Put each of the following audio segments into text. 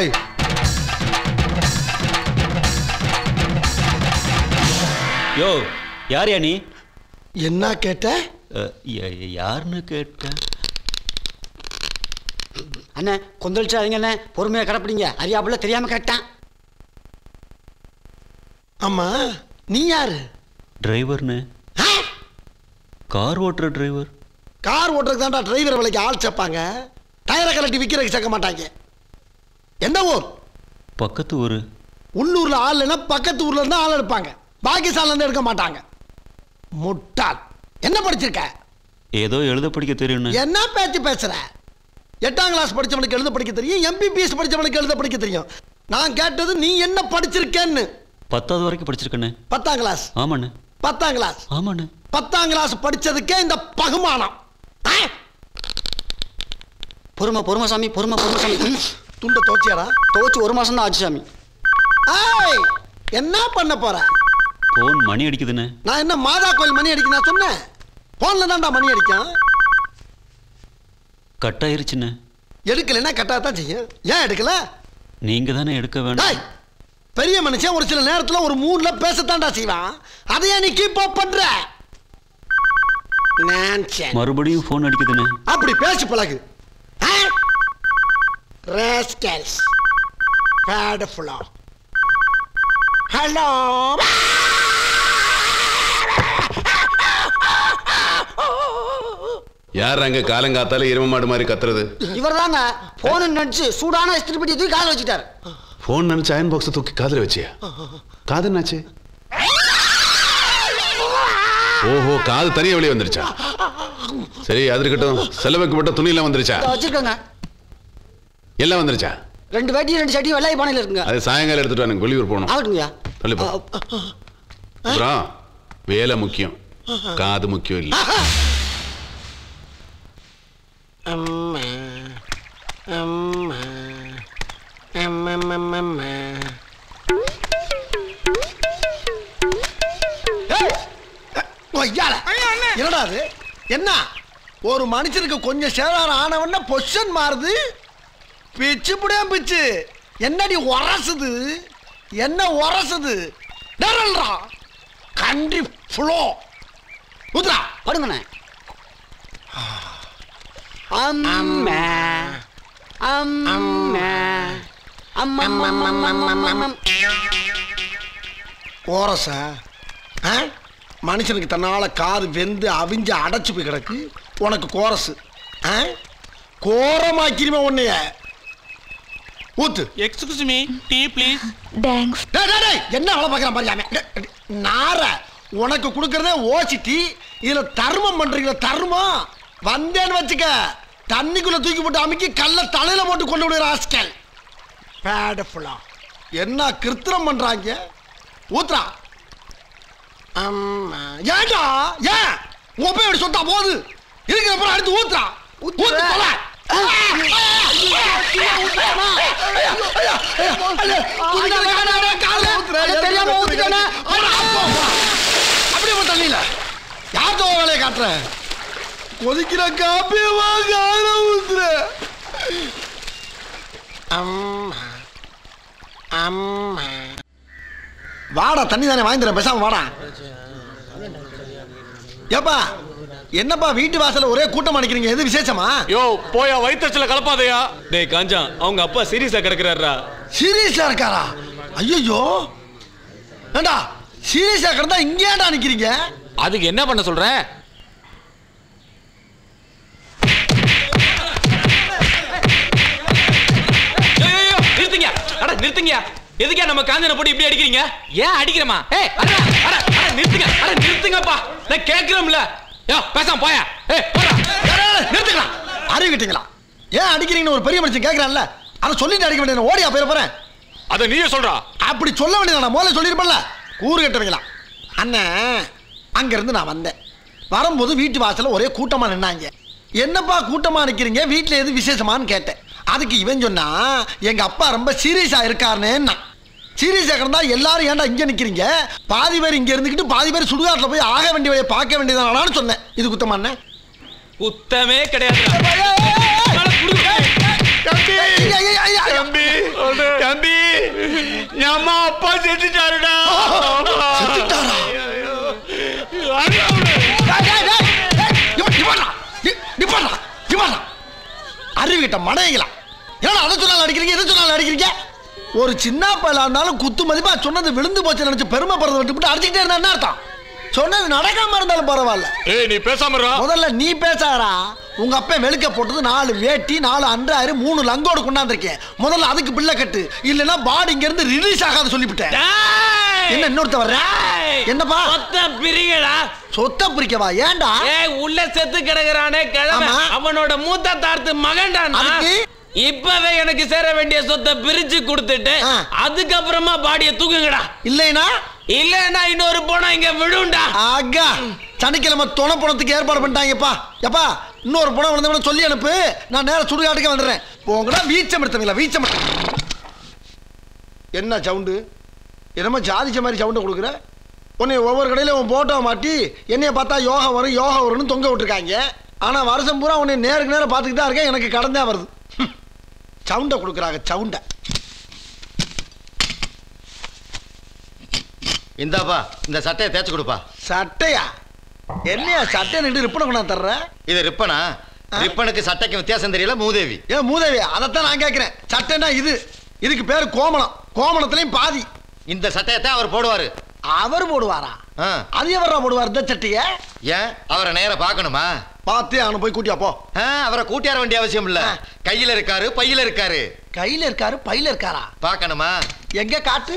யோ யார் நீ? என்ன கேட்ட? யாருன்னு கேட்ட? அண்ணே கொந்தளிச்சாதீங்க அண்ணே, பொறுமையா கடப்பிடிங்க. அறியாப்புல தெரியாம கேட்டான். ஆமா நீ யாரு? டிரைவர்னு. கார் ஓட்டுற டிரைவர். கார் ஓட்டுறதுக்கு தான்டா டிரைவர் வேலைக்கு ஆள் சேர்ப்பாங்க. டயரை கலட்டி விற்கிறதுக்கு சேர்க்க மாட்டாங்க. எந்த ஊர்? பக்கத்து ஊர். உள்ளூர்ல ஆள் இல்லைன்னா பக்கத்து ஊர்ல இருந்தா ஆள் எடுப்பாங்க. பாகிஸ்தான்ல இருந்து எடுக்க மாட்டாங்க. முட்டாள். என்ன படிச்சிருக்க? ஏதோ எழுத படிக்க தெரியும். என்ன பேச்சு பேசுற? 8ஆம் கிளாஸ் படிச்சவனுக்கு எழுத படிக்க தெரியும், MBBS படிச்சவனுக்கு எழுத படிக்க தெரியும். நான் கேட்டது நீ என்ன படிச்சிருக்கேன்னு. 10வது வரைக்கும் படிச்சிருக்கேன்னு. 10ஆம் கிளாஸ்? ஆமாண்ணே. 10ஆம் கிளாஸ்? ஆமாண்ணே. 10ஆம் கிளாஸ் படிச்சதுக்கே இந்த பகுமானம். பொறுமை சாமி, பொறுமை சாமி. துண்ட தோச்சியாடா? தோச்சு 1 மாசம் தான் ஆச்சு சாமி. என்ன பண்ண போற? போன் மணி அடிக்குதுன்னு. நான் என்ன மாதா கோயில் மணி அடிக்க நான் சொன்னேன்? போன்ல தான்டா மணி அடிக்கும். கட் ஆயிருச்சுன்னு. எடுக்கலைன்னா கட்டாதான் செய்யும். ஏன் எடுக்கல? நீங்க தானே எடுக்க வேண்டாம். பெரிய மனுஷன் ஒரு சில நேரத்தில் ஒரு மூட்ல பேசத்தான்டா செய்வான். அதையா நீ கீப் அப் பண்ற? மறுபடியும் போன் அடிக்குதுன்னு. அப்படி பேசி பழகு. ராஸ்கல்ஸ். பேட் ஃபுல்லா. ஹலோ. யார் அங்க காலங்காத்தால எரும மாடு மாதிரி கத்துறது? இவர்தாங்க. போன் நினைச்சு சூடான இஸ்திரி பெட்டி தூக்கி காதுல வச்சுட்டாரு. போன் நினைச்சு அயன் பாக்ஸ் தூக்கி காதுல வச்சியா? காது என்னாச்சு? ஓஹோ, காது தனியா வெளியே வந்துருச்சா? சரி, அது இருக்கட்டும். செலவுக்கு மட்டும் துணி எல்லாம் வந்துருச்சா? வச்சிருக்கங்க. எல்லாம் வந்துருச்சா? 2 வேட்டி 2 சட்டி வெள்ளாய் பானையில இருக்குங்க. அது சாயங்காலம் எடுத்துட்டு வாங்க, வெளியூர் போகணும். ஆகட்டுங்கய்யா. சொல்லிப்போ. அப்புறம் வேலை முக்கியம், காது முக்கியம் இல்லை. அம்மா அம்மா அம்மா. என்னடா அது? என்ன ஒரு மனுஷனுக்கு கொஞ்சம் சேதாரம் ஆனவன பொசிஷன் மாறுது. பிச்சு புடியா பிச்சு. என்னடி உரசுது? என்ன உரசுது? டரல்ரா கண்ட்ரி ஃப்ளோ. உத்ரா படுங்கண்ணே. அம்மா அம்மா அம்மா. கோரசா? மனுஷனுக்கு தன்னால காது வெந்து அவிஞ்சு அடைச்சு போய் கிடக்கு. உனக்கு கோரசு? கோரமாக்கிருமே உன்னைய. ஊத்து. Excuse me, tea please. Thanks. என்ன வேலை பார்க்கறான் பாரு. நார உனக்கு கொடுக்கறதே ஓசி டீ. இதுல தர்மம் பண்றீங்களா? தர்மம் வந்தேன்னு வச்சுக்க, தண்ணிக்குள்ள தூக்கி போட்டு அமுக்கி கல்ல தலையில போட்டு கொண்டு விடுற ஆஸ்கல். பேடஃபுல்லா என்ன கிருத்திரம் பண்றாங்க? ஊத்ரா. ஏன்டா ஏன் உன் போய் சொத்தா போகுது? இருக்கிற அடுத்து ஊத்ரா. ஊத்து போல. அப்படி தண்ணியில யார்த்தோ வேலையை காட்டுற? கொதிக்கிற காப்பிய வாங்க ஊத்துற. அம்மா அம்மா. வாடா, தண்ணி தானே வாங்கி தரேன், பேசாம வாடா. ஏப்பா என்னப்பா வீட்டு வாசல்ல ஒரே கூட்டம் அடிக்கிறீங்க? எது விசேஷமா? யோ போயா, வயிற்றுல கலப்பாதையா. டேய் காஞ்சா, அவங்க அப்பா சீரியஸா கிடக்குறாரா? சீரியஸா இருக்காரா? ஐயோ ஏண்டா சீரியஸா கிடந்தா இங்க ஏன்டா நிக்கிறீங்க? அதுக்கு என்ன பண்ண சொல்றேன்? நிறுத்துங்க, அட நிறுத்துங்க. எதுக்கே நம்ம காஞ்சனை போட்டு இப்படி அடிக்கிறீங்க? ஏன் அடிக்கிறமா? ஏய் அட அட அட நிறுத்துங்க, அட நிறுத்துங்கப்பா. நான் கேக்குறேன்ல. யோ பேசாம போயா. ஏய் போடா. நிறுத்துங்களா? அறிவிட்டீங்களா? ஏன் அடிக்கிறீங்கன்னு ஒரு பெரிய மனுஷன் கேக்குறான்ல, அத சொல்லிட்டு அடிக்க வேண்டியது. ஓடியா போயிட போறேன். அத நீயே சொல்றா. அப்படி சொல்ல வேண்டியது நான் முதல்ல சொல்லிருப்பேன்ல. கூறு கட்டுவீங்களா? அண்ணன் அங்க இருந்து நான் வந்தேன். வரும்போது வீட்டு வாசல்ல ஒரே கூட்டமா நின்னாங்க. என்னப்பா கூட்டமா நிக்கிறீங்க, வீட்டுல எது விசேஷமான்னு கேட்டேன். அதுக்கு இவன் சொன்னா எங்க அப்பா ரொம்ப சீரியஸா இருக்காருன்னு. சீரியஸா கிடந்தா எல்லாரும் ஏன்டா இங்க நிக்கிறீங்க? பாதி பேர் இங்க இருந்துக்கிட்டு பாதி பேர் சுடுகாட்டுல போய் ஆக வேண்டிய வேலையை பார்க்க வேண்டியதானு சொன்னேன். இது குத்தமா? குத்தமே கிடையாது. சொல்றேன் தம்பி நம்ம அப்பா செத்துட்டாருடா. செத்துட்டாரா? அறிவிட்ட மடையங்களா ஏன்னா அதை சொன்னாலும் அடிக்கிறீங்க இதை சொன்னாலும் அடிக்கிறீங்க. ஒரு சின்ன பையலா இருந்தாலும் குத்து மதிப்பா சொன்னது விழுந்து போச்சு நினைச்சு பெருமைப்படுறத விட்டு அடிச்சுக்கிட்டே இருந்தா என்ன அர்த்தம்? சொன்னது நடக்காம இருந்தாலும் பரவாயில்ல. ஏய் நீ பேசாம இருடா. முதல்ல நீ பேசாரா? உங்க அப்பா வெளுக்க போட்டது 4 வேட்டி 4 அன்றாயிரம் 3 லங்கோடு கொண்டாந்துருக்கேன். முதல்ல அதுக்கு பிள்ளை கட்டு இல்லைன்னா பாடி இங்க இருந்து ரிலீஸ் ஆகாத சொல்லிவிட்டேன். என்ன இன்னொருத்த வர்ற? என்னப்பா சொத்த பிரிங்கடா. சொத்த பிரிக்கவா? ஏன்டா? உள்ள செத்து கிடக்குறானே கிழமை அவனோட மூத்த தார்த்து மகன்டா. இப்பவே எனக்கு சேர வேண்டிய சொத்தை பிரிச்சு கொடுத்துட்டு அதுக்கப்புறமா பாடிய தூக்குங்கடா. இல்லைனா இன்னொரு போனா இங்க விடுண்டா. ஆகா சனிக்கிழமை துணை பணத்துக்கு ஏற்பாடு பண்ணிட்டாங்கப்பா. எப்பா இன்னொரு பணம் வந்தவன சொல்லி அனுப்பு. நான் நேரம் சுடுகாட்டுக்கு வந்துடுறேன். போங்கடா. வீச்சம் எடுத்தவங்களா? வீச்சம் என்ன சவுண்டு? என்னமா ஜாதிச்ச மாதிரி சவுண்டை கொடுக்குற? உன்னை ஒவ்வொரு கடையில் உன் போட்டோ மாட்டி என்னைய பார்த்தா யோகா வரும் யோகா வரும்னு தொங்க விட்டுருக்காங்க. ஆனால் வருஷம் பூரா உன்னை நேருக்கு நேரம் பார்த்துக்கிட்டு தான் இருக்கேன். எனக்கு கடன் தான் வருது. சவுண்டை கொடுக்குறாங்க சவுண்டை. இந்தாப்பா இந்த சட்டையை தேய்ச்சி கொடுப்பா. சட்டையா? என்னையா சட்டை நின்று ரிப்பனை கொண்டா தர்ற? இது ரிப்பனா? ரிப்பனுக்கு சட்டைக்கு வித்தியாசம் தெரியல மூதேவி. ஏன் மூதேவி? அதைத்தான் நான் கேட்கிறேன். சட்டைனா இதுக்கு பேரு கோமணம். கோமணத்திலையும் பாதி. இந்த சட்டையத்தான் அவர் போடுவாரு. அவர் போடுவாரா? அது எவரா போடுவார் இந்த சட்டைய? ஏன் அவரை நேர பார்க்கணுமா? பார்த்தே அவனை போய் கூட்டியா போ. அவரை கூட்டியார வேண்டிய அவசியம் இல்ல. கையில இருக்காரு பையில இருக்காரு. கையில இருக்காரு பையில இருக்காரா? பார்க்கணுமா? எங்க காட்டு.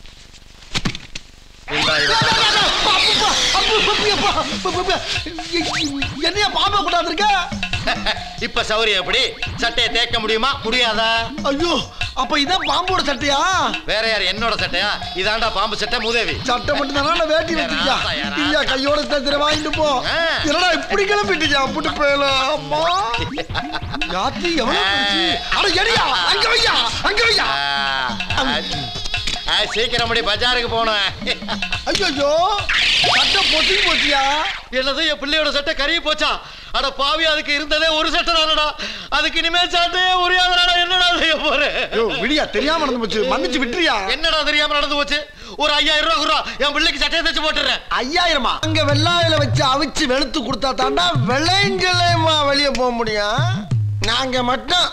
என்னையா பாம்பை கொண்டாந்துருக்க? இப்ப சௌரியம் எப்படி? சட்டையை தேய்க்க முடியுமா முடியாதா? ஐயோ அப்ப இதான் பாம்போட சட்டையா? வேற யார்? என்னோட சட்டையா? இதாண்டா பாம்பு சட்டை மூதேவி. சட்டை மட்டும் தானே வேட்டி வச்சிருக்கியா? இல்லையா கையோட தத்திர வாங்கிட்டு போ. என்னடா இப்படி கிளம்பிட்டியா? புட்டு போயல அம்மா யாத்தி எவ்வளவு? அட எடியா அங்க வையா அங்க வையா. சீக்கிரம் முடி பஜாருக்கு போனேன். ஐயோ சட்டை பொட்டி போச்சியா? என்னது என் பிள்ளையோட சட்டை கருகி போச்சா? அட பாவி அதுக்கு இருந்ததே ஒரு சட்டை தானடா. அதுக்கு இனிமேல் சட்டையே உரியாதடா. என்னடா செய்ய போறேன்? விடியா தெரியாம நடந்து போச்சு. மன்னிச்சு விட்டுறியா? என்னடா தெரியாம நடந்து போச்சு? ஒரு 5000 ரூபா குறா என் பிள்ளைக்கு சட்டையை தச்சு போட்டுறேன். 5000? அங்க வெள்ளாயில வச்சு அவிச்சு வெளுத்து கொடுத்தா தாண்டா வெள்ளைங்களேமா வெளியே போக முடியும். நாங்க மட்டும்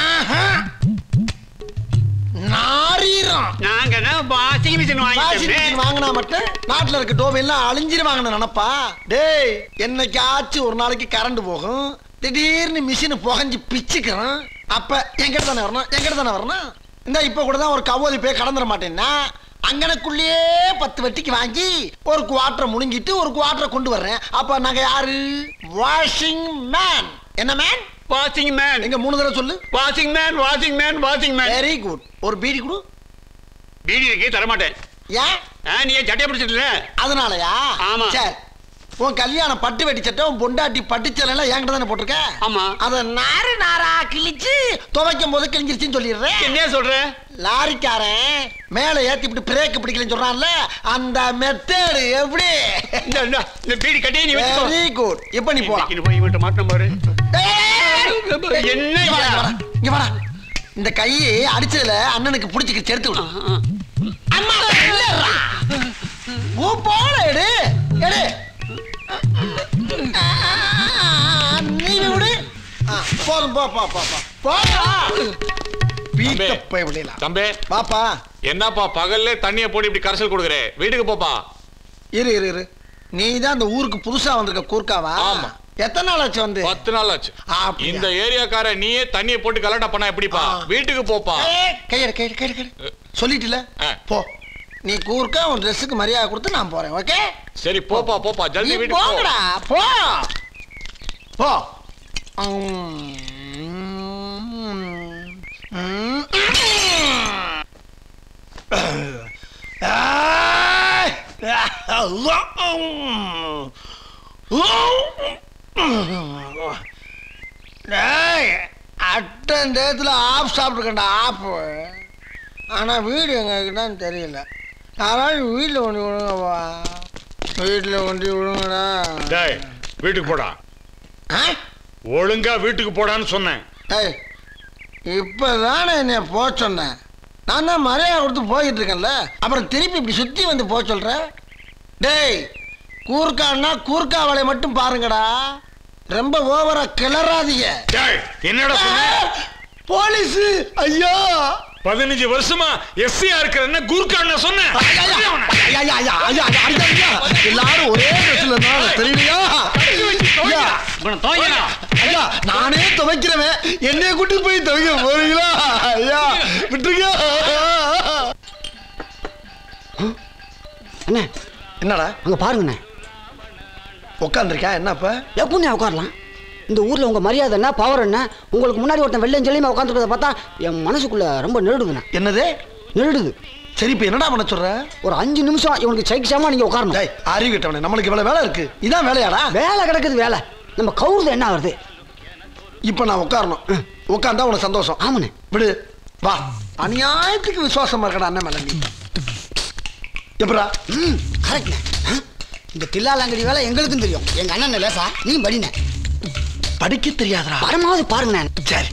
வாங்கினா மட்டும் நாட்டுல இருக்க டோபி எல்லாம் அழிஞ்சிருவாங்கன்னு நினைப்பா. டேய் என்னைக்காச்சும் ஒரு நாளைக்கு கரண்ட் போகும். திடீர்னு மிஷின் புகஞ்சு பிச்சுக்கிறோம். அப்ப எங்கிட்ட தானே வரணும் எங்கிட்ட தானே வரணும். இந்த இப்ப கூட தான் ஒரு கவோலி போய் கடந்துட மாட்டேன்னா அங்கனக்குள்ளேயே 10 வெட்டிக்கு வாங்கி ஒரு குவார்டரை முழுங்கிட்டு ஒரு குவார்டரை கொண்டு வர்றேன். அப்ப நாங்க யாரு? Washing man. என்ன மேன்? Washing man. எங்க 3 தடவை சொல்லு. Washing man washing man washing man. Very good. ஒரு பீடி கொடு. பீடி இருக்கு தர மாட்டேன். ஏன்? நீ சட்டையை பிடிச்சிட்டு அதனாலயா? ஆமா. சரி உன் கல்யாணம் பட்டு வெட்டி சட்டை உன் பொண்டாட்டி பட்டுச்சல் எல்லாம் என்கிட்ட தானே போட்டிருக்க? ஆமா. அத நாறு நாரா கிழிச்சு துவைக்கும் போது கிழிஞ்சிருச்சுன்னு சொல்லிடுறேன். என்ன சொல்ற? லாரிக்காரன் மேல ஏத்தி விட்டு பிரேக் பிடிக்கலன்னு சொல்றான்ல அந்த மெத்தேடு எப்படி? இந்த பீடி கட்டி நீ வெச்சுக்கோ. Very good. இப்போ நீ போலாம். நீ போய் இவட்ட மாட்டணும் பாரு. என்ன இங்க வாடா. இந்த கையை அடிச்சதுல அண்ணனுக்கு புடிச்சிட்டு எடுத்து விடு. அம்மா இல்லடா. ஓ போல எடு எடு. நீ விடு. போதும் போ போ போ போ. பீட்ட போய் விடல. தம்பி பாப்பா. என்னப்பா பகல்ல தண்ணியை போட்டு இப்படி கரைசல் கொடுக்குறே? வீட்டுக்கு போப்பா. இரு இரு இரு. நீ தான் அந்த ஊருக்கு புதுசா வந்திருக்க கூர்க்காவா? ஆமா. எத்தனை நாள் ஆச்சு வந்து? 10 நாள் ஆச்சு. இந்த ஏரியாக்கார நீயே தண்ணியை போட்டு கலட்டா பண்ணா எப்படிப்பா? வீட்டுக்கு போப்பா. கையட கையட கையட சொல்லிட்டல போ. நீ கூர்க்கா உன் ட்ரெஸ்ஸுக்கு மரியாதை கொடுத்து நான் போறேன். ஓகே சரி போப்பா போப்பா ஜல்தி வீட்டுக்கு போ. போங்கடா போ போ. அட்டன் டேத்துல ஆஃப் சாப்பிட்டுருக்கேன்டா ஆஃப். ஆனால் வீடு எங்ககிட்டான்னு தெரியல. யாராவது வீட்டில் கொண்டு விடுங்கப்பா. வீட்டில் கொண்டு விடுங்கடா. டேய் வீட்டுக்கு போடா. ஒழுங்கா வீட்டுக்கு போடான்னு சொன்னேன். ஏய் இப்போ தானே என்னை போக சொன்னேன். நான் தான் மரியாதை கொடுத்து போயிட்டு இருக்கேன்ல, அப்புறம் திருப்பி இப்படி சுத்தி வந்து போக சொல்ற? டேய், கூர்க்கான்னா கூர்க்கா வேலையை மட்டும் பாருங்கடா, ரொம்ப ஓவரா கிளறாதீங்க. என்னடா சொன்ன? போலீஸ் ஐயா, 15 வருஷமா எஸ்சியா இருக்கிற கூர்க்கான்னு சொன்னேன். எல்லாரும் ஒரே ட்ரெஸ்ல இருந்தாலும் தெரியலையா? ஐயா, நானே துவைக்கிறவன், என்னைய கூட்டி போய் துவைக்க போறீங்களா? ஐயா விட்டுருங்க. அண்ணே, என்னடா அங்க பாருங்கண்ணே, உட்காந்துருக்கா? என்னப்ப எப்படிண்ணே உட்காரலாம்? இந்த ஊர்ல உங்க மரியாதை என்ன, பவர் என்ன? உங்களுக்கு முன்னாடி ஒருத்தன் வெள்ளையும் சொல்லியுமா உட்காந்துருக்கத பார்த்தா என் மனசுக்குள்ள ரொம்ப நெருடுதுண்ணே. என்னது நெருடுது? சரி, இப்ப என்னடா பண்ண சொல்ற? ஒரு 5 நிமிஷம் இவனுக்கு சைக்கிஷாமா நீங்க உட்காரணும். அறிவு கிட்டவனே, நம்மளுக்கு இவ்வளவு வேலை இருக்கு. இதான் வேலையாடா? வேலை கிடக்குது வேலை. நம்ம கவுருது என்ன வருது? இப்ப நான் உட்காரணும். உட்கார்ந்தா உனக்கு சந்தோஷம். ஆமாண்ணே. விடு, வா. அநியாயத்துக்கு விசுவாசமா இருக்கடா அண்ணன் மேல நீ. எப்படா? கரெக்ட்ண்ணே. இந்த தில்லாலங்கடி வேலை எங்களுக்கும் தெரியும். எங்க அண்ணன் லேசா, நீ படிண்ணே. படிக்க தெரியாதா? பரமாவது பாருங்க. சரி.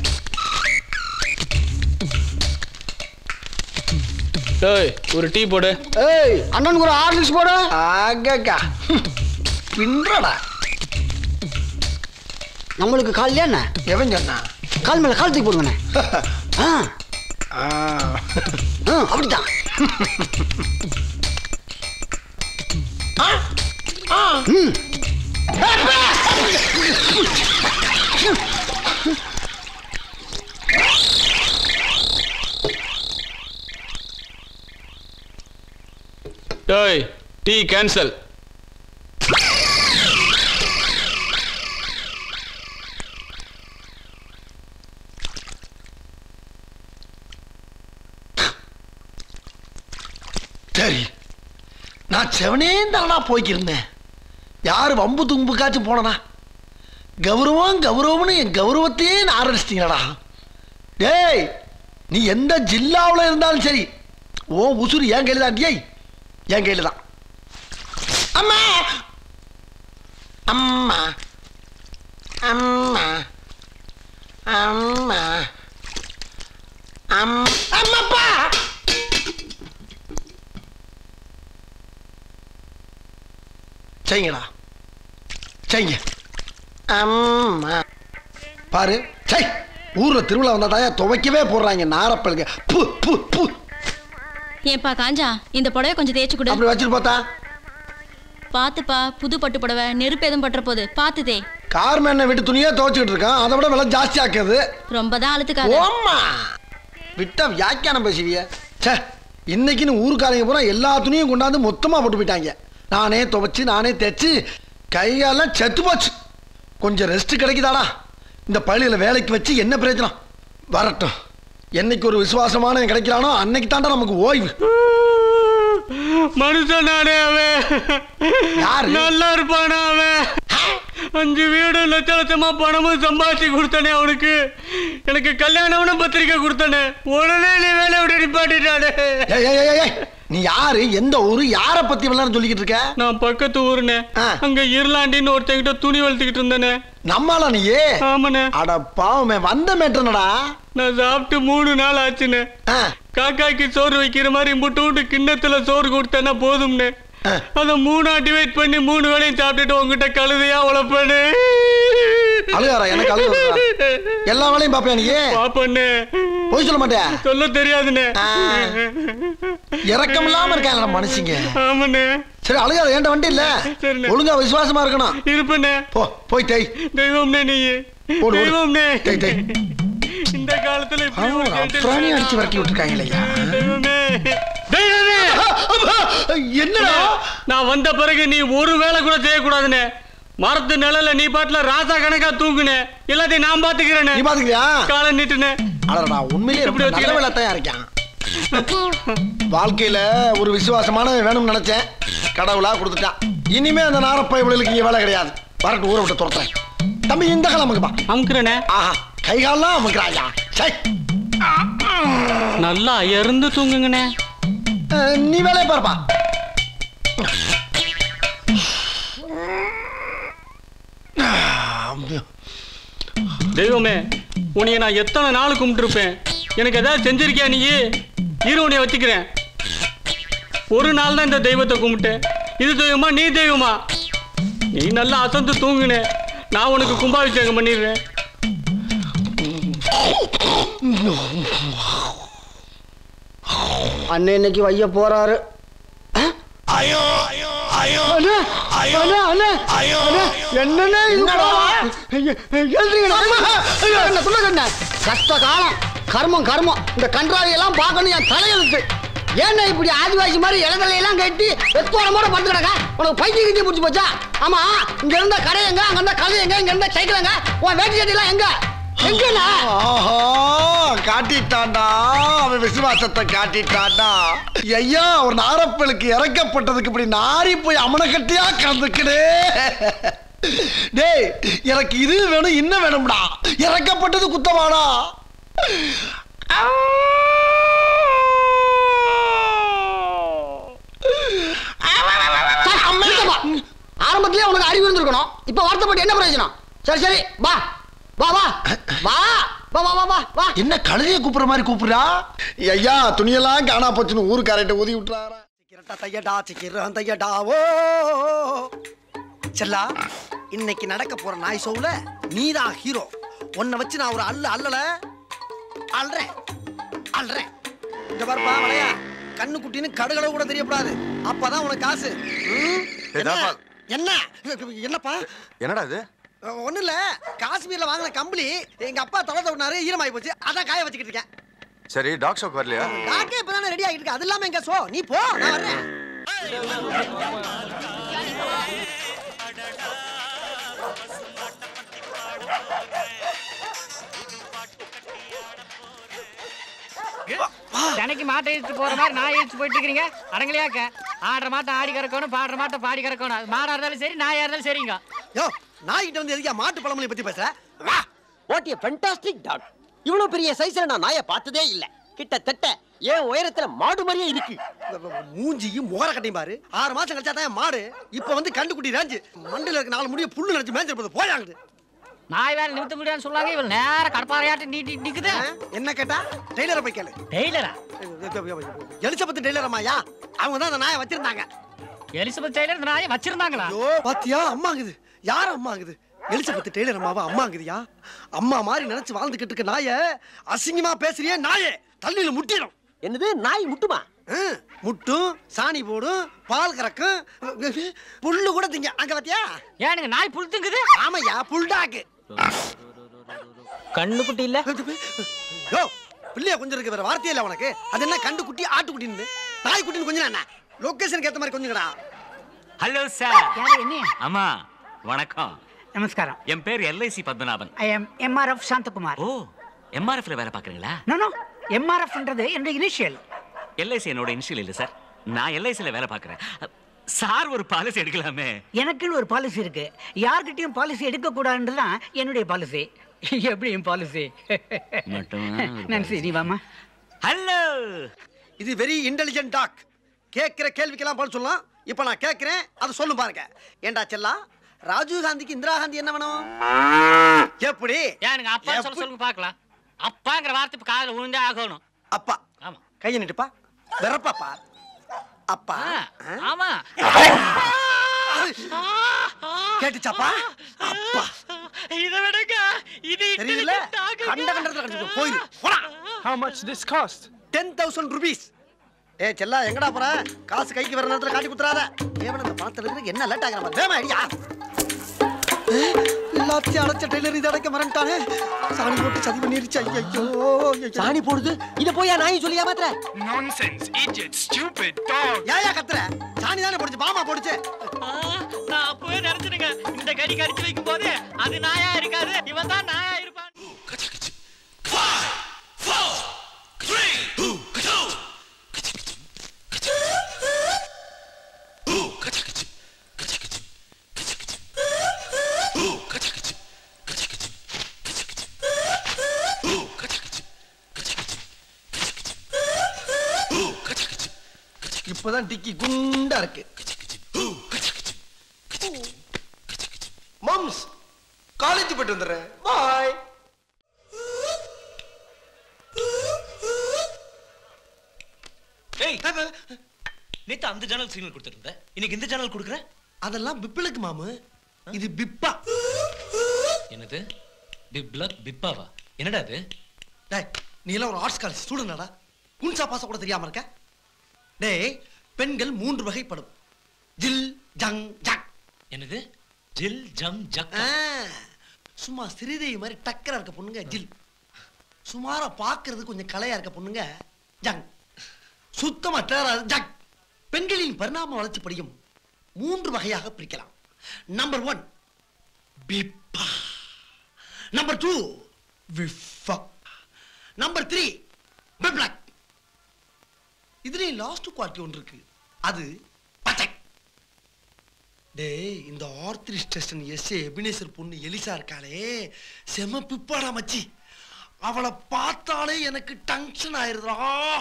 ஏய், ஒரு டீ போடு. ஏய், அண்ணனுக்கு ஒரு ஹார்லிக்ஸ் போடு. ஆகா பின்றடா. நம்மளுக்கு கால் என்ன? எவன் சொன்னா? கால் மேல கால் தூக்கி போடுங்கண்ணே. அப்படித்தான். ஏய், டீ கேன்சல். சரி, நான் செவனே தானா போய்க்கிருந்தேன். யாரு வம்பு தும்புக்காச்சும் போனனா? கௌரவம் கௌரவம்னு என் கௌரவத்தையே ஆரம்பிச்சிட்டீங்களா? டேய், நீ எந்த ஜில்லாவில் இருந்தாலும் சரி, ஓ உசுறு என் கையில் தான். டேய், என் கையில் தான். அம்மா அம்மா அம்மா அம்மா அம்மாப்பா. செய்யுங்கடா, செய்யுங்க. அம்மா பாரு, செய். ஊர்ல திருவிழா வந்தா தாயா துவைக்கவே போடுறாங்க நாரப்பழுங்க. ஏன்பா காஞ்சா, இந்த புடவை கொஞ்சம் தேய்ச்சி கொடு. அப்படி வச்சுட்டு பார்த்தா? பாத்துப்பா, புது பட்டு புடவை, நெருப்பு எதுவும் பட்டுற போது பாத்துதே. கார்மேன் விட்டு துணியே துவைச்சிட்டு இருக்கான், அதை விட விலை ஜாஸ்தி ஆக்குது. ரொம்ப தான் அழுத்துக்காத. ஓம்மா விட்டா வியாக்கியானம் பேசுவிய. சே, இன்னைக்குன்னு ஊருக்காரங்க பூரா எல்லா துணியும் கொண்டாந்து மொத்தமா போட்டு போயிட்டாங்க. நானே துவைச்சு நானே தைச்சு கையெல்லாம் செத்து போச்சு. கொஞ்சம் ரெஸ்ட் கிடைக்குதாடா? இந்த பள்ளியில் வேலைக்கு வச்சு என்ன பிரயோஜனம்? வரட்டும், என்னைக்கு ஒரு விசுவாசமான கிடைக்கிறானோ அன்னைக்கு தாண்டா நமக்கு ஓய்வு. மனுஷன் நானே அவன். யாரு? நல்லா இருப்பானா அவன்? 5 வீடு லட்ச லட்சமா பணமும் சம்பாதிச்சு கொடுத்தானே அவனுக்கு. எனக்கு கல்யாணம்னு பத்திரிக்கை கொடுத்தானே, உடனே நீ வேலை விட்டு நிப்பாட்டிட்டானே. நீ யாரு, எந்த ஊரு, யார பத்தி விளையாட சொல்லிக்கிட்டு இருக்க? நான் பக்கத்து ஊருனே. அங்க இருளாண்டின்னு ஒருத்தங்கிட்ட துணி வளர்த்துக்கிட்டு இருந்தேனே. நம்மளா நீயே? ஆமாண்ணே. அட பாவமே, வந்த மேட்டனடா. நான் சாப்பிட்டு 3 நாள் ஆச்சுன்னு. காக்காய்க்கு சோறு வைக்கிற மாதிரி முட்டு கிண்ணத்துல சோறு கொடுத்தேன்னா போதும்னு. அத 3 டிவைட் பண்ணி 3 வேளையும் சாப்பிட்டுட்டு உங்ககிட்ட கழுதையா உழப்பண்ணு. அழுகாரா? எனக்கு அழுகு. எல்லா வேலையும் பாப்பியா நீ? பாப்பண்ணு. போய் சொல்ல மாட்டேன். சொல்ல தெரியாதுண்ணே. இறக்கம் இல்லாம இருக்காங்க மனுஷங்க. ஆமாண்ணே. சரி, அழுகாத. ஏன்ட்ட வண்டி இல்ல, ஒழுங்கா விசுவாசமா இருக்கணும். இருப்பண்ணே. போய் தேய். தெய்வம்னே நீ. தெய்வம்னே. தேய் தேய். இந்த காலத்துல பிராணி அடிச்சு வரட்டி விட்டுருக்காங்களையா? என்னடா? நான் வந்த பிறகு நீ ஒரு வேலை கூட செய்யக்கூடாதுன்னு. மரத்து நிழல நீ பாட்டுல ராசா கணக்கா தூங்குனே. எல்லாத்தையும் நான் பாத்துக்கிறேன். நீ பாத்துக்கிறியா? காலை நீட்டுனே. அடடா, உண்மையிலே எப்படி நல்ல வேலைத்தான் இருக்கான். வாழ்க்கையில ஒரு விசுவாசமான வேணும்னு நினைச்சேன், கடவுளா கொடுத்துட்டான். இனிமே அந்த நாரப்பை இவளுக்கு இங்க வேலை கிடையாது. வரட்டு, ஊரை விட்டு துரத்துறேன். தம்பி, இந்த காலம் அமுக்குப்பா. அமுக்குறேனே. ஆஹா, கை காலெல்லாம் அமுக்குறாயா? சரி, நல்லா இருந்து தூங்குங்கண்ணே. நீ வேலையை பாருப்பா. தெய்வமே, உன்னைய நான் எத்தனை நாள் கும்பிட்டுருப்பேன். எனக்கு ஏதாவது செஞ்சிருக்கியா நீ? உன்னை வச்சுக்கிறேன். ஒரு நாள் தான் இந்த தெய்வத்தை கும்பிட்டேன். இது தெய்வமா நீ தெய்வமா? நீ நல்லா அசந்து தூங்குனே, நான் உனக்கு கும்பாபிஷேகம் பண்ணிடுறேன். அண்ணன் இன்னைக்கு வைய போறாரு. கஷ்ட காலம், கர்மம் கர்மம். இந்த கன்றாவியெல்லாம் பார்க்கணும் என் தலையெழுத்து. ஏன்னா இப்படி ஆதிவாசி மாதிரி இளங்கலையெல்லாம் கட்டி வெத்தோரமோட படுத்து கிடக்க. உனக்கு பைத்தியம் கிட்டி பிடிச்சி போச்சா? ஆமா, இங்க இருந்த கடை எங்க, அங்க இருந்த கதை எங்க, இங்க இருந்த சைக்கிள் எங்க, உன் வேட்டி சட்டிலாம் எங்க? காட்டிட்டாண்டா, அவன் விசுவாசத்தை காட்டிட்டாண்டா. ஐயா, ஒரு நாரப்பலுக்கு இறக்கப்பட்டதுக்கு இப்படி நாரி போய் அமன கட்டியா கலந்துக்கிடே. டேய், எனக்கு இது வேணும் இன்னும் வேணும்டா. இறக்கப்பட்டது குத்தமாடா. ஆரம்பத்திலே உனக்கு அறிவு இருந்திருக்கணும். இப்ப வருத்தப்பட்டு என்ன பிரயோஜனம்? சரி சரி, வா வா வா வா வா வா வா வா. என்ன கழுதையை கூப்பிடுற மாதிரி கூப்பிடுறா? ஐயா, துணியெல்லாம் காணா போச்சுன்னு ஊருக்காரட்ட ஊதி விட்டுறாரா? தையடா சிக்கிறேன் தையடா. ஓ செல்லா, இன்னைக்கு நடக்க போற நாய் ஷோவுல நீதான் ஹீரோ. உன்னை வச்சு நான் ஒரு அல்லல அல்றேன் அல்றேன். இங்க பாருப்பா வளையா, கண்ணு குட்டின்னு கடுகளவு கூட தெரியக்கூடாது. அப்பதான் உனக்கு காசு. என்ன என்னப்பா? என்னடா இது? ஒண்ணு இல்ல, காஷ்மீர்ல வாங்கின கம்பளி எங்க அப்பா தலை தவினாரு, ஈரமாயி போச்சு. அதான் காய வச்சுக்கிட்டு இருக்கேன். சரி, டாக் ஷோக்கு வரலையா? டாக்கே இப்பதானே ரெடி ஆகிட்டு இருக்கு. அது இல்லாம எங்க ஷோ? நீ போ, நான் வர்றேன். தனக்கு மாட்டை இழுத்து போற மாதிரி நான் இழுத்து போயிட்டு இருக்கீங்க. அடங்கலையாக்க ஆடுற மாட்டை ஆடி கறக்கணும், பாடுற மாட்டை பாடி கறக்கணும். அது மாடா இருந்தாலும் சரி, நாயா இருந்தாலும் சரிங்க. யோ, நாய்கிட்ட வந்து எதுக்கா மாட்டு பழமொழி பத்தி பேசுற? What a fantastic talk. இவ்வளவு பெரிய சைஸ்ல நான் நாயை பார்த்ததே இல்ல. கிட்டத்தட்ட ஏன் உயரத்துல மாடு மாதிரியே இருக்கு. மூஞ்சியும் முகர கட்டையும் பாரு. 6 மாசம் கழிச்சா தான் மாடு. இப்ப வந்து கண்டுக்குட்டி ரேஞ்சு மண்டையில இருக்க 4 முடிய புல்லு நினைச்சு மேய்ஞ்சிருப்பது போயாங்குது. நாய் வேலை நிறுத்த முடியாதுன்னு சொல்லாங்க. இவள் நேர கடப்பாறையாட்டு நீட்டி நிக்குது. என்ன கேட்டா? டெய்லரை போய் கேளு. டெய்லரா? எலிசபெத் டெய்லர் அம்மாயா, அவங்க தான் அந்த நாயை வச்சிருந்தாங்க. எலிசபெத் டெய்லர் இந்த நாயை வச்சிருந்தாங்களா? ஐயோ பாத்தியா, அம்மாங்குது. யார் அம்மாங்குது? எலிசபெத் டெய்லர் அம்மாவா அம்மாங்குதியா? அம்மா மாதிரி நினைச்சு வாழ்ந்துகிட்டு இருக்க நாயை அசிங்கமா பேசுறியே நாயே, தள்ளியில முட்டிடும். என்னது, நாய் முட்டுமா? முட்டும், சாணி போடும், பால் கறக்கும், புல்லு கூட திங்க. அங்க பாத்தியா? ஏனுங்க நாய் புல் திங்குது? ஆமையா, புல்டாக்கு. கண்ணு குட்டி இல்ல? யோ, பிள்ளைய கொஞ்சம் இருக்கு, வேற வார்த்தையே இல்ல உனக்கு. அது என்ன கண்டு குட்டி ஆட்டு குட்டின்னு? நாய் குட்டின்னு கொஞ்சம் என்ன? லொகேஷனுக்கு ஏத்த மாதிரி கொஞ்சம்டா. Hello sir. யாரு என்ன? அம்மா வணக்கம். நமஸ்காரம். என் பேர் LIC Padmanabhan. I am MRF Santhakumar. ஓ, MRFல வேலை பார்க்கறீங்களா? நோ நோ, MRFன்றது என்னோட இனிஷியல். LIC என்னோட இனிஷியல் இல்ல சார். நான் LICல வேலை பார்க்கறேன். சார் ஒரு பாலிசி எடுக்கலாமே? எனக்குன்னு ஒரு பாலிசி இருக்கு. யார்கிட்டயும் பாலிசி எடுக்க கூடாதுன்றதுதான் என்னுடைய பாலிசி. எப்படி என் பாலிசி? நன்சி, நீ வாமா. ஹலோ. இது வெரி இன்டெலிஜென்ட் டாக். கேட்கிற கேள்விக்கெல்லாம் பதில் சொல்லலாம். இப்ப நான் கேட்கிறேன், அதை சொல்லும் பாருங்க. ஏண்டா செல்லா, ராஜீவ் காந்திக்கு இந்திரா காந்தி என்ன வேணும்? எப்படி? ஏனுங்க அப்பா சொல்லுங்க பார்க்கலாம். அப்பாங்கிற வார்த்தை இப்ப காதுல விழுந்தே ஆகணும். அப்பா. ஆமா. கையை நிட்டுப்பா. வெறப்பாப்பா. அப்பா. ஆமா. கேட்டுச்சாப்பா? அப்பா. இத விடுங்க. இது தெரியல. கண்ட கண்டத்துல கடிச்சு போயிரு. போடா. How much this cost? 10,000 rupees. ஏய் செல்லா, எங்கடா போற? காசு கைக்கு வர நேரத்துல காட்டி குத்துறாத. ஏவன இந்த பணத்துல இருக்கு என்ன லேட் ஆகற மாதிரி. வேமா ஐடியா. எல்லாத்தையும் அடைச்ச டெய்லர் இதை அடைக்க மறந்துட்டானே. சாணி போட்டு சதி பண்ணிருச்சு. ஐயோ, சாணி போடுது. இத போய் நாய் சொல்லியா மாத்திர? Nonsense, idiot, stupid dog. ஏயா கத்துற? சாணி தானே போடுச்சு, பாமா போடுச்சு. நான் அப்பவே நினைச்சிருங்க, இந்த கடி கடிச்சு வைக்கும் போது அது நாயா இருக்காது, இவன் தான் நாயா இருப்பான். 5 4 3 2 இப்பதான் டிக்கி குண்டா இருக்கு. மம்ஸ், காலேஜ் போயிட்டு வந்துடுறேன். பாய். ஏய் நேத்து அந்த சேனல் சிக்னல் கொடுத்துருந்த இன்னைக்கு இந்த சேனல் கொடுக்குற அதெல்லாம் பிப்பிளுக்கு மாமு இது பிப்பா என்னது பிப்லக் பிப்பாவா என்னடா அது டேய் நீ எல்லாம் ஒரு ஆர்ட்ஸ் காலேஜ் ஸ்டூடெண்டாடா குன்சா பாச கூட தெரியாம இருக்க டேய் பெண்கள் 3 வகைப்படும் ஜில் ஜங் ஜக் என்னது ஜில் ஜங் ஜக் சும்மா ஸ்ரீதேவி மாதிரி டக்கரா இருக்க பொண்ணுங்க ஜில் சுமாரா பாக்குறது கொஞ்சம் கலையா இருக்க பொண்ணுங்க ஜங் சுத்தமா டேரா ஜக் பெண்களின் பரிணாம வளர்ச்சி படியும் 3 வகையாக பிரிக்கலாம். நம்பர் 1 பிப்பா, நம்பர் 2 விஃபா, நம்பர் 3 பிப்ளக். இதுல லாஸ்ட் குவாலிட்டி ஒன்று இருக்கு, அது பச்சக். டேய் இந்த ஆர்த்ரிஸ் டெஸ்டன் எஸ்ஏ எபினேசர் பொண்ணு எலிசா இருக்காளே செம பிப்பாடா மச்சி. அவளை பார்த்தாலே எனக்கு டென்ஷன் ஆயிருதுடா.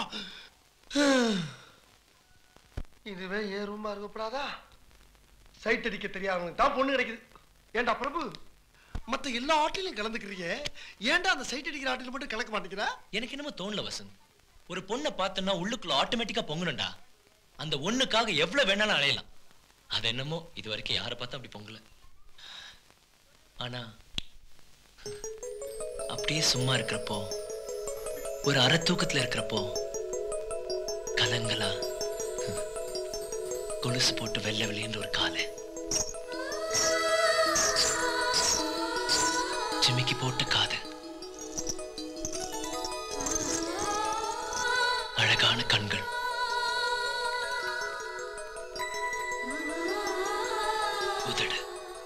இதுவே ஏன் ரூமா இருக்கக்கூடாதா? சைட் அடிக்க தெரியாதவங்களுக்கு தான் பொண்ணு கிடைக்குது. ஏண்டா பிரபு, மற்ற எல்லா ஆட்டிலையும் கலந்துக்கிறீங்க, ஏன்டா அந்த சைட் அடிக்கிற ஆட்டில மட்டும் கலக்க மாட்டேங்கிறா? எனக்கு என்னமோ தோணல வசந்த். ஒரு பொண்ணை பார்த்தோன்னா உள்ளுக்குள்ள ஆட்டோமேட்டிக்கா பொங்கணும்டா. அந்த ஒண்ணுக்காக எவ்வளவு வேணாலும் அலையலாம். அது என்னமோ இது வரைக்கும் யாரை பார்த்தா அப்படி பொங்கல. ஆனா அப்படியே சும்மா இருக்கிறப்போ, ஒரு அரை தூக்கத்துல இருக்கிறப்போ கலங்களா கொலுசு போட்டு வெள்ளை வெளியேன்ற ஒரு காலை, சிமிக்கி போட்ட காது, அழகான கண்கள், உதடு.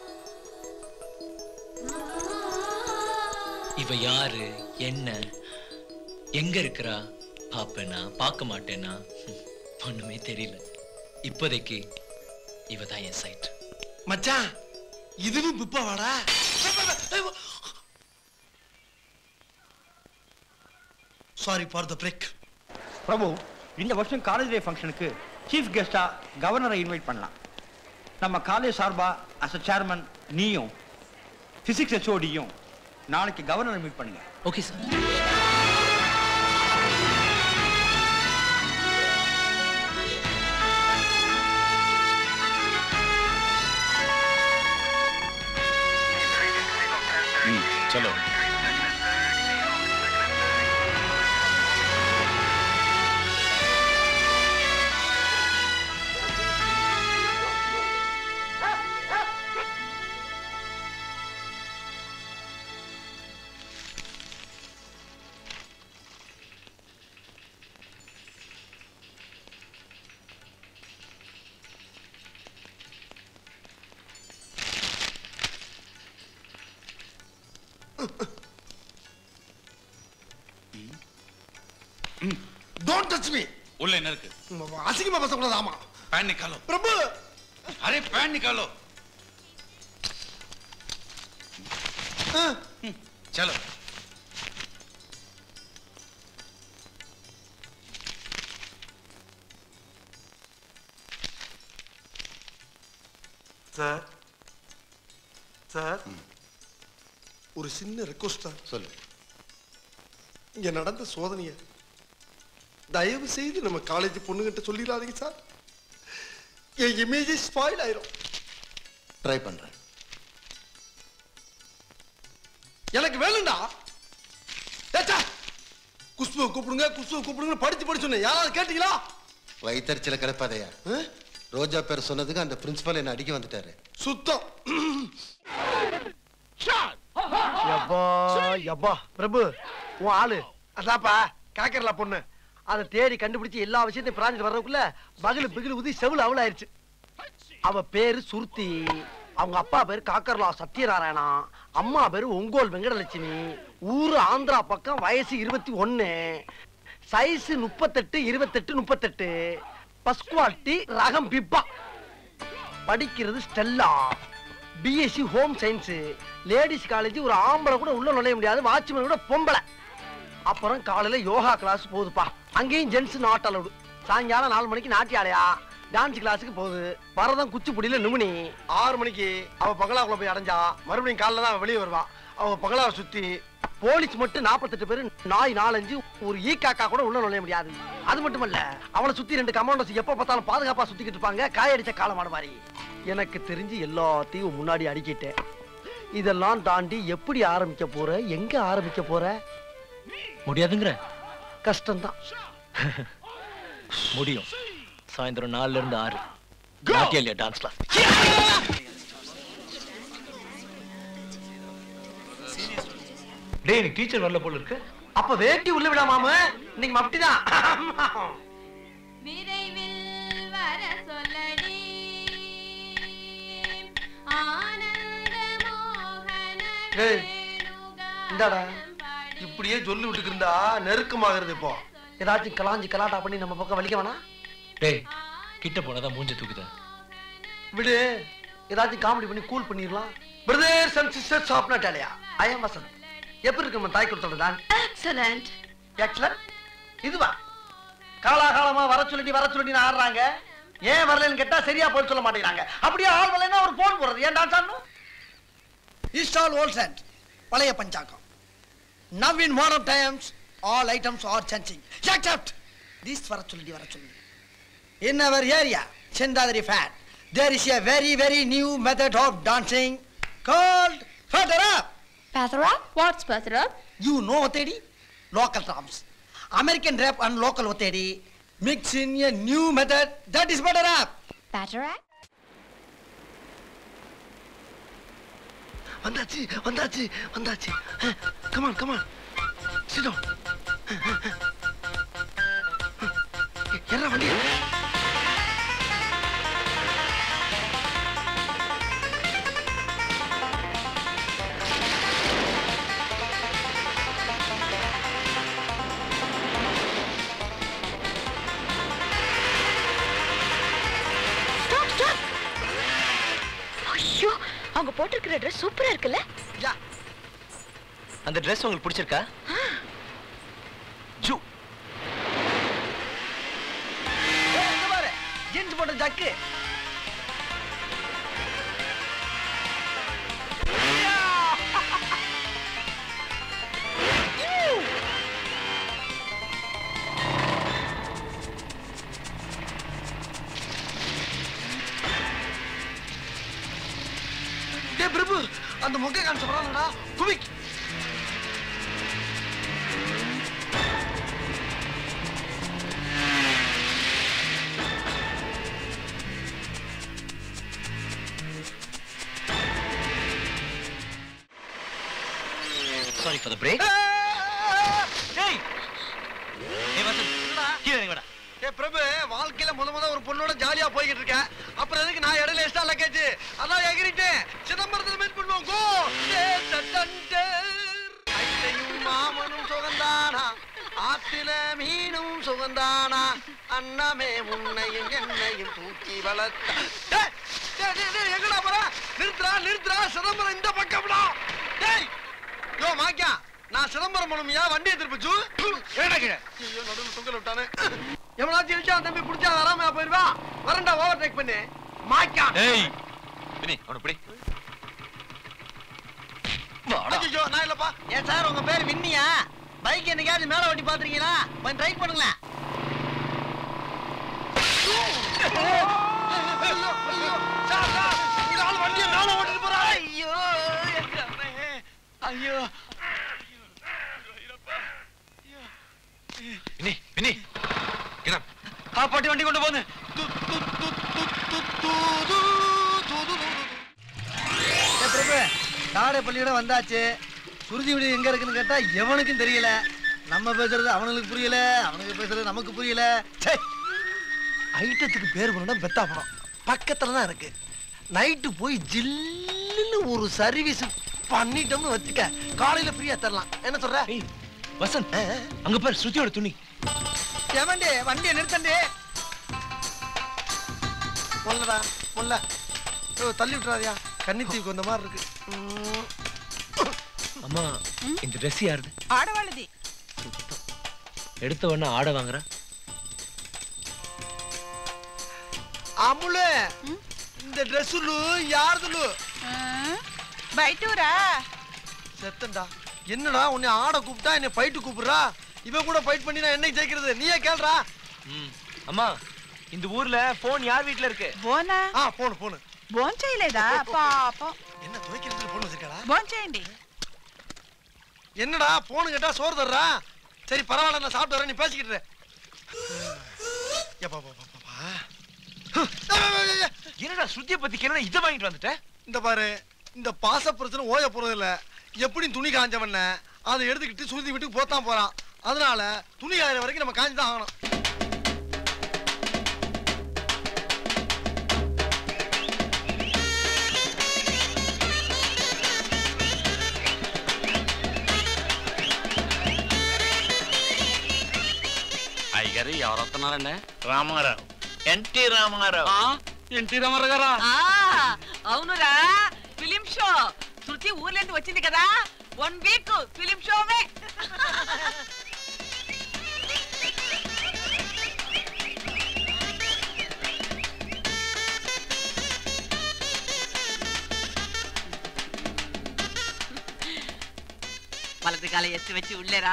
இவ யாரு, என்ன, எங்க இருக்கிறா, பாப்பேனா பார்க்க மாட்டேனா ஒண்ணுமே தெரியல. இப்போதைக்கு இவதான் என் சைட். மச்சான் இதுவும் பிப்பாவாடா? Sorry for the break. Prabhu, இந்த வருஷம் காலேஜ் டே ஃபங்க்ஷனுக்கு சீஃப் கெஸ்டா கவர்னரை இன்வைட் பண்ணலாம். நம்ம காலேஜ் சார்பா அஸ் அ சேர்மன் நீயும் பிசிக்ஸ் ஹெச்ஓடியும் நாளைக்கு கவர்னரை மீட் பண்ணுங்க. Okay sir. चलो Don't touch me. उल्ले न रख। आसिकी में बस अपना दामा। पैन निकालो। प्रभु। अरे पैन निकालो। चलो। सर, सर, ஒரு சின்ன ரெக்வெஸ்ட் தான். சொல்லு. இங்க நடந்த சோதனையை தயவு செய்து நம்ம காலேஜ் பொண்ணுகிட்ட சொல்லிடாதீங்க சார். என் இமேஜ் ஸ்பாயில் ஆயிரும். ட்ரை பண்றேன். எனக்கு வேணும்டா. ஏச்சா குஷ்பு கூப்பிடுங்க, குஷ்பு கூப்பிடுங்க படிச்சு சொன்னேன். யாராவது கேட்டீங்களா? வயித்தறிச்சல கிளப்பாதையா. ரோஜா பேர் சொன்னதுக்கு அந்த பிரின்சிபல் என்ன அடிக்க வந்துட்டாரு. சுத்தம். யப்பா யப்பா பிரபு, உன் ஆளு அதாப்பா காக்கர்லா பொண்ணு. அதை தேடி கண்டுபிடிச்சு எல்லா விஷயத்தையும் பிராஞ்சிட்டு வர்றதுக்குள்ள பகலு பிகிலு ஊதி செவுல அவள் ஆயிடுச்சு. அவ பேரு சுருத்தி, அவங்க அப்பா பேரு காக்கர்லா சத்யநாராயணா, அம்மா பேரு ஒங்கோல் வெங்கடலட்சுமி, ஊரு ஆந்திரா பக்கம், வயசு 21, சைஸ் 38, 28, 38, ஃபர்ஸ்ட் குவாலிட்டி, ரகம் பிப்பா. படிக்கிறது Stella, BSc home science. Ladies college, ஒரு ஆம்பளை கூட உள்ள நுழைய முடியாது, வாட்ச்மேன் கூட பொம்பளை. அப்புறம் காலையில யோகா கிளாஸ் போகுதுப்பா, அங்கேயும் ஜென்ஸ் நாட் அலவுடு. சாயங்காலம் 4 மணிக்கு நாட்டியாலயா டான்ஸ் கிளாஸுக்கு போகுது. பரதம் குச்சிப்புடியில நுமினி. 6 மணிக்கு அவ பங்களாக்குள்ள போய் அடைஞ்சா மறுபடியும் காலைல தான் வெளியே வருவா. அவ பங்களாவை சுத்தி போலீஸ் மட்டும் 48 பேரு, நாய் 4-5, ஒரு ஈ காக்கா கூட உள்ள நுழைய முடியாது. அது மட்டுமல்ல, அவளை சுத்தி 2 கமாண்டோஸ் எப்ப பார்த்தாலும் பாதுகாப்பா சுத்திக்கிட்டு இருப்பாங்க, காயடிச்ச காலமான மாதிரி. எனக்கு தெரிஞ்சு எல்லாத்தையும் முன்னாடி அடிக்கிட்டேன். இதெல்லாம் தாண்டி எப்படி ஆரம்பிக்க போற, எங்க ஆரம்பிக்க போற? முடியாதுங்கற? கஷ்டம்தான். முடியும். சாயந்தரம் 4 இருந்து 6 நாட்டியா டான்ஸ் கிளாஸ். டேய், நீ டீச்சர் வரல போல இருக்கு. அப்ப வேட்டி உள்ள விடாம இன்னைக்கு மப்டிதான். விரைவில் வர சொல்லடி ஆனந்த மோகன. ஏய், இந்தாடா. இப்படியே சொல்லி விட்டுக்கு இருந்தா நெருக்கமாகிறது. இப்போ ஏதாச்சும் கலாஞ்சி கலாட்டா பண்ணி நம்ம பக்கம் வலிக்க வேணா? டேய், கிட்ட போனதா மூஞ்ச தூக்குத. விடு, ஏதாச்சும் காமெடி பண்ணி கூல் பண்ணிடலாம். Brothers and sisters of Natalia, I am Vasanth. எப்படி இருக்கு நம்ம தாய் கொடுத்ததான்? எக்ஸலென்ட். எக்ஸலென்ட். இதுவா காலாகாலமா வர சொல்லி ஆடுறாங்க. ஏன் வரலன்னு கேட்டா சரியா போய் சொல்ல மாட்டேங்கிறாங்க. அப்படியே ஆள் வரலைன்னா ஒரு போன் போடுறது. ஏன் டான்ஸ் ஆடணும்? இஸ்ட் ஆல் ஓல்ட் சென்ட், பழைய பஞ்சாங்கம். Now in modern times, all items are changing. Except this வர சொல்லி. In our area, Chendadri Fat, there is a very new method of dancing called feather up. Feather up? What's feather up? You know Otedi? Local terms. American rap and local Otedi mix in a new method that is feather up. Feather up? வந்தாச்சு. Come on. Sit down. என்ன வண்டி? ஐயோ, அவங்க போட்டிருக்கிற dress சூப்பரா இருக்குல்ல? அந்த dress உங்களுக்கு பிடிச்சிருக்கா? ஜூ. இங்க பாரு, ஜீன்ஸ் போட்ட ஜாக்கு. டேய் பிரபு, அந்த மொக்க கான்ஸ் வரானடா. Quick. Sorry for the break. டேய், வசந்த், கீழே இறங்கி வாடா. டேய் பிரபு, வாழ்க்கையில முத ஒரு பொண்ணோட ஜாலியா போய்கிட்டு இருக்க. அப்புறம் எதுக்கு நான் இடையில எக்ஸ்ட்ரா லக்கேஜ்? அதான் எகிரிட்டேன். சிதம்பரத்துல மீட் பண்ணுவோம். கோ. ஐத்தையும் மாமனும் சுகந்தானா, ஆத்தில மீனும் சுகந்தானா, அண்ணமே உன்னையும் என்னையும் தூக்கி வளர்த்த. எங்கடா போற? நிறுத்துறா. சிதம்பரம் இந்த பக்கம்டா. டேய், யோ மாக்கியா, நான் சிதம்பரம் போனுமியா? வண்டியை திருப்பிச்சு. ஐயோ, நடுவில் தொங்கல விட்டானே. எவனாச்சும் இழுச்சா தம்பி பிடிச்சா வராம போயிருவா. வரண்டா, ஓவர் டேக் பண்ணு. மாக்கியா. ஏய், வினி, அவனை பிடி. ஐயோ, நான் இல்லப்பா. ஏன் சார், உங்க பேர் வின்னியா? பைக் என்னைக்காவது மேல ஓட்டி பாத்துறீங்களா? கொஞ்சம் ட்ரை பண்ணுங்களேன். சார், இந்த ஆள் வண்டியை மேல ஓட்டிட்டு போறா. ஐயோ. வினி, கிளம். காப்பாட்டி வண்டி கொண்டு போங்க. பிரபு, தாடைப்பள்ளியோட வந்தாச்சு. சுருதி வீடு எங்க இருக்குன்னு கேட்டா எவனுக்கும் தெரியல. நம்ம பேசுறது அவனுக்கு புரியல, அவனுக்கு பேசுறது நமக்கு புரியல. ஐட்டத்துக்கு பேர் பண்ணா பெத்தாபுரம் பக்கத்துல தான் இருக்கு. நைட்டு போய் ஜில்லுன்னு ஒரு சர்வீஸ் பண்ணிட்டோம்னு வச்சுக்க, காலையில ஃப்ரீயா தரலாம். என்ன சொல்ற? வசந்த், அங்க பாரு, ஸ்ருதியோட துணி. எவன்டே வண்டியை நிறுத்தண்டே. முல்ல தள்ளி விட்டுறாதியா, கன்னித்தீவுக்கு வந்த மாதிரி இருக்கு. அம்மா, இந்த ட்ரெஸ் யாருது? ஆடவாளுதி. எடுத்த உடனே ஆட வாங்குற. அமுலு, இந்த ட்ரெஸ்ஸுலு யாருதுலு? பைட்டூரா? செத்தண்டா. என்னடா உன்னை ஆட கூப்பிட்டா என்னை ஃபைட்டு கூப்பிடுறா? இவன் கூட ஃபைட் பண்ணி நான் என்னைக்கு ஜெயிக்கிறது? நீயே கேள்றா. అమ్మా இந்த ஊர்ல போன் யார் வீட்ல இருக்கு? బోనా போன் బోన్ చేయలేదా పాపం? என்ன துவைக்கிறதுல போன் வச்சிருக்காடா? బోన్ చేయండి. என்னடா போன் கேட்டா சோறு தர்றா? சரி பரவாயில்ல, நான் சாப்பிட்டு வரேன், நீ பேசிக்கிட்டு இரு. என்னடா சுத்திய பத்தி கேள இத வாங்கிட்டு வந்துட்ட? இந்த பாரு, இந்த பாச பிரச்சனை ஓய போறது இல்ல. எப்படி துணி காஞ்சவன அதை எடுத்துக்கிட்டு சுருதி விட்டு போத்தான் போறான். அதனால துணி காயற வரைக்கும் நம்ம காஞ்சிதான் ஆகணும். అయ్యగారు ఎవరు వస్తున్నారండి? రామారావు, ఎన్టీ రామారావు. ఎన్టీ రామారావు గారా? అవునురా, ఫిలిం షో శృతి ఊర్లేంటి వచ్చింది కదా, 1 వీక్ ఫిలిం షోవే. வலது காலை எத்து வச்சு உள்ளேரா.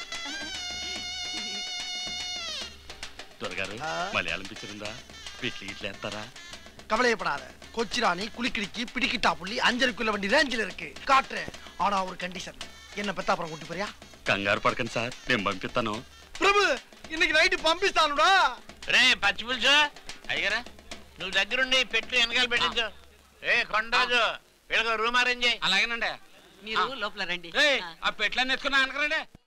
త్వరగారు మలయాళం పిక్చర్ ఉందా? వీట్లు ఇట్లా వేస్తారా? கவலையப்படாத, கொச்சிராணி குளிக்கிடிக்கு பிடிக்கிட்டா புள்ளி 5 வண்டி ரேஞ்சில் இருக்கு, காட்டுறேன். ஆனா ஒரு கண்டிஷன், என்ன பெத்தா அப்புறம் கூட்டி போறியா? కంగారు పడకండి సార్, నేను పంపిస్తాను. பிரபு, இன்னைக்கு நைட்டு పంపిస్తానుடா. రే పచ్చి పులుసు అయ్యగారా, నువ్వు దగ్గరుండి పెట్టు వెనకాల పెట్టించు. ఏ కొండరాజు, వీళ్ళకి రూమ్ అరేంజ్ చేయి. అలాగేనండి. మీరు లోపల రండి. ఆ పెట్లన్నీ ఎత్తుకున్నా అనకరండి.